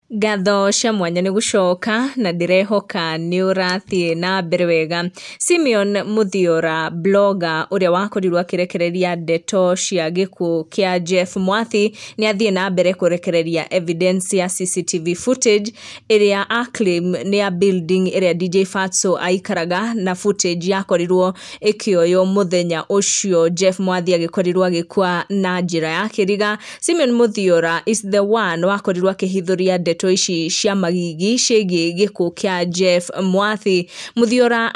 Gatho cia mwanya ni gucoka na ndirehoka ni urathie na mbere wega. Simeon Muthiora, blogger uria wakorirwo akirekereria ndeto cia gikuo kia Jeff Mwathi, ni athie na mbere kurekereria evidence ya Cctv footage iria acclaim ni a building iria DJ Fatso aikaraga, na footage yakorirwo ikioyo muthenya ucio Jeff Mwathi agikorirwo agikua na njira ya kiriga. Simeon Muthiora is the one wakorirwo akihithuria ndeto ici cia magigi ciĩgiĩ gĩkuũ kĩa Jeff Mwathi. Muthiora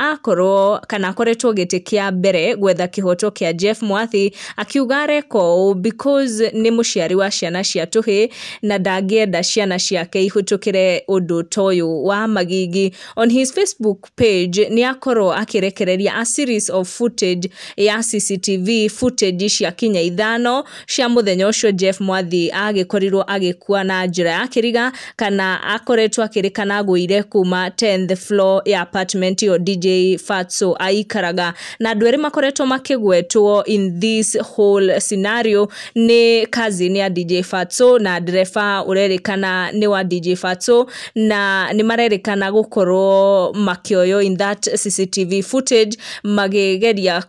akoretwo gĩtĩ kĩa mbere gwetha kĩhoto kĩa Jeff Mwathi, akiuga areko because nĩ mũciari wa ciana cia tũhĩ na ndangĩenda ciana ciake ihũtũkĩre ũndũ toyo wa magigi. On his Facebook page ni akorwo akirekereria a series of footage ya CCTV footage cia kinya 5 cia muthenya ũcio Jeff Mwathi agĩkorirwo agĩkua na njĩra ya kĩriga, kana akoretwo akirikana gũire kuma 10th floor ya apartment yo DJ Fatso aikaraga, na andũ erĩ makoretwo makĩgwetwo in this whole scenario ni cousin ya DJ Fatso na dereva urerikana ni wa DJ Fatso, na ni marerikana gukorwo makioyo in that CCTV footage magigeria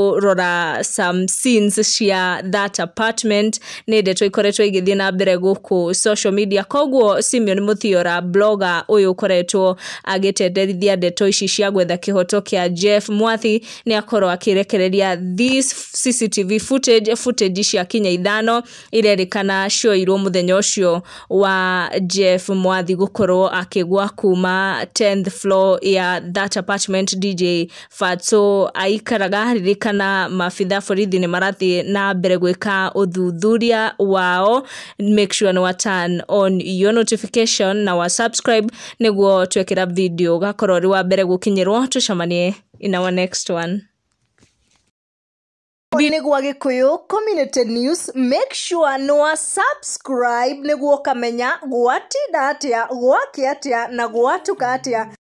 kurora some scenes cia that apartment. Ni ndeto ikoretwo igithie na mbere guku social media, koguo Simeon Muthiora, blogger uyu koretwo agitenderithia ndeto ici cia gwetha kihoto kia Jeff Mwathi, ni akorwo akirekereria this CCTV footage cia kinya 5 irerikana shoirwo muthenya ucio wa Jeff Mwathi gukorwo akigwa kuma 10th floor ya that apartment DJ Fatso aikaraga. Ririkana mafitha borithi ni marathie na mbere gwika uthuthuria wao. Make sure no turn on your notification na wa subscribe niguo twekera video gakorwo ri wa mbere gukinyirwo. Tucamanie in our next one. Niguo Gikuyu Community News, make sure no subscribe niguo kamenya gwatinda atia, gwakia atia na gwatuka atia.